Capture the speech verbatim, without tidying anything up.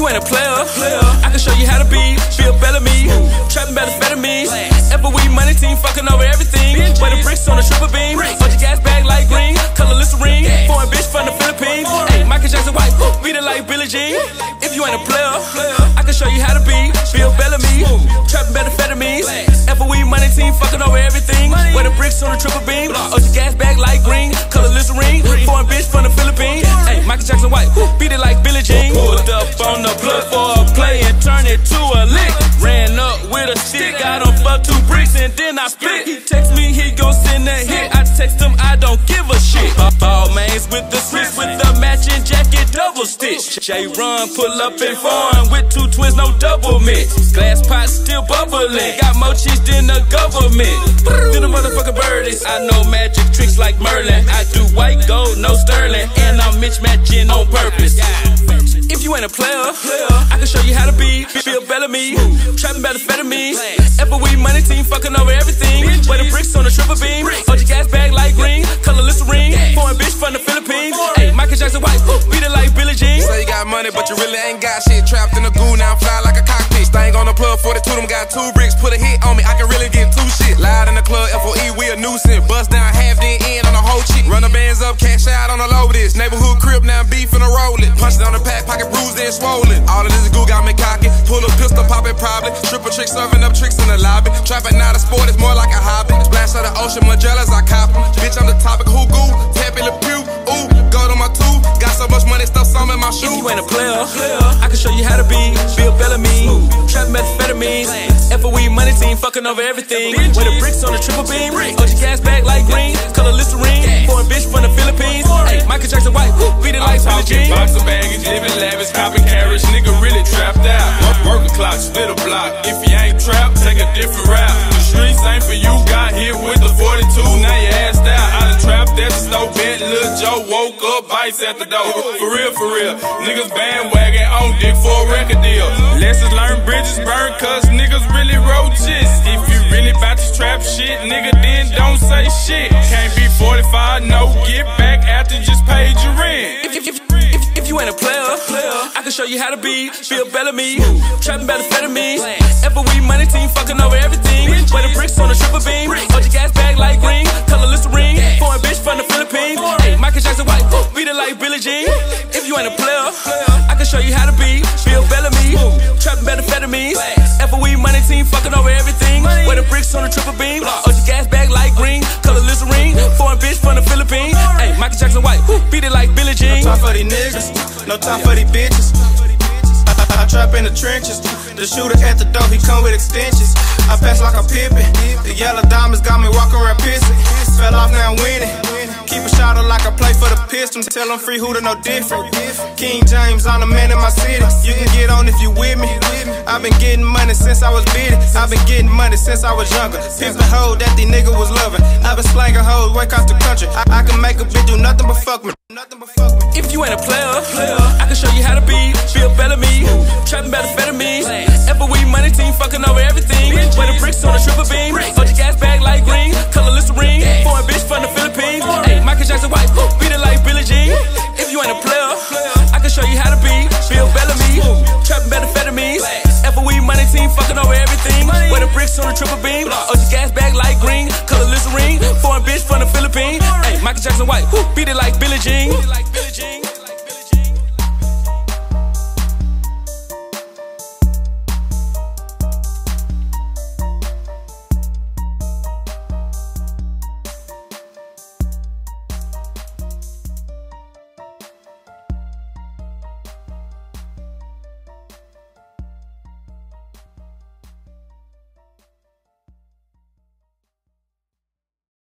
you ain't a player, I can show you how to be Bill Bellamy. Trapping methamphetamines. Ever weed money team fucking over everything. Wear the bricks on the triple beam. Bunch of gas bag like green. Color Listerine. Foreign bitch from the Philippines. Hey, Michael Jackson white. Beat it like Billie Jean. If you ain't a player, I can show you how to be Bill Bellamy. Trapping methamphetamines. Ever weed money team fucking over everything. Wear the bricks on the triple beam. Bunch of gas bag like green. Color Listerine. Foreign bitch from the Philippines. Hey, Michael Jackson white. Beat it like Billie Jean. Pulled up on the plug for a play and turned it to a lick. Ran up with a stick, I done fucked two bricks and then I split. He text me, he gon' send a hit. I text him, I don't give a shit. Ball mains with the Swiss, with the matching jacket, double stitch. J Run pull up in foreign with two twins, no double mix. Glass pot still bubbling, got more cheese than the government. Then the motherfucking birdies. I know magic tricks like Merlin. I do white gold, no sterling, and I'm mismatching on purpose. If you ain't a player, I can show you how to be Bill Bellamy. Trapping methamphetamines. Ever weed money team fucking over everything. Wear the bricks on the triple beam. O G gas bag like green. Color Listerine. Foreign bitch from the Philippines. Hey, Michael Jackson white. Beat it like Billie Jean. Say you got money, but you really ain't got shit. Trapped in a goo, now I'm fly like a cockpit. Sting on the plug, forty-two, them got two bricks. Put a hit on me, I can really get two shit. Loud in the club, F O E, we a nuisance. Bust down half, then in on the whole chick. Run the bands up, cash out on the low this. Neighborhood crib, now I'm beef and a roll it. Punch it on the pack, pocket bruised and swollen. All of this goo got me cocky. Pull a pistol, pop it probably. Triple trick, serving up tricks in the lobby. Trapping not a sport, it's more like a hobby. Splash of the ocean, Magellas, I cop 'em. Bitch, I'm the topic, who goo? Tap in the pew, ooh, go to my two. Got so much money, stuff some in my shoe. If you ain't a player, I can show you how to be Bill Bellamy. Trapping methamphetamines. Ever weed money team fucking over everything. Wear the bricks on the triple beam. O G gas bag like green. Color Listerine. Foreign bitch from the Philippines. Hey, Michael Jackson white. Beat it like Billie Jean. Box of baggage, living lavish, copping carriage. Nigga really trapped out. Work a clock, split a block. If you ain't trapped, take a different route. The streets ain't for you. Got hit with the forty-two. Now you assed out. I done trapped at the stove. Bet Lil Joe woke up, bites at the door. For real, for real. Niggas bandwagon on dick for a record deal. Lessons learned, bridges burned, cause niggas really roaches. If you really bout this trap shit, nigga, then don't say shit. Can't be forty-five, no, get back after just paid your rent. If, if, if, if, if you ain't a player, I can show you how to be Bill Bellamy. Trapping methamphetamines. Ever weed money team fucking over everything. Wear the bricks on the triple beam. O G gas bag like green. Color Listerine. Foreign bitch from the Philippines. Hey, Michael Jackson white. Beat it like Billie Jean. If you ain't a player, I can show you how to be Bill Bellamy. Trapping methamphetamines. Ever weed money team fucking over everything. Wear the bricks on the triple beam. O G gas bag like green. Color Listerine. Foreign bitch from the Philippines. Hey, Michael Jackson white. Beat it like Billie Jean. No time for these niggas, no time for these bitches. I, I, I trap in the trenches. The shooter at the door, he come with extensions. I pass like a Pippin. The yellow diamonds got me walking around pissing. Fell off, now I'm winning. Keep a shot like I play for the Pistons. Tell them free who to know different. King James, I'm the man in my city. You can get on if you with me. I've been getting money since I was bitty. I've been getting money since I was younger. Pimpin' hoe that these niggas was loving. I've been slanging hoes way across the country. I, I can make a bitch do nothing but fuck me. Nothing but fuck me. If you ain't a player, I can show you how to be Bill Bellamy. Trapping methamphetamines. Ever weed money team fucking over everything. Wear the bricks on the triple beam. O G gas bag like green. Color Listerine. Foreign bitch from the Philippines. Hey, Michael Jackson white. Beat it like Billie Jean. If you ain't a player, I can show you how to be Bill Bellamy. Trapping methamphetamines. Ever weed money team fucking over everything. Wear the bricks on the triple beam. O G gas bag like green. Color Listerine. Foreign bitch from the Philippines. Hey, Michael Jackson white. Beat it like Billie Jean.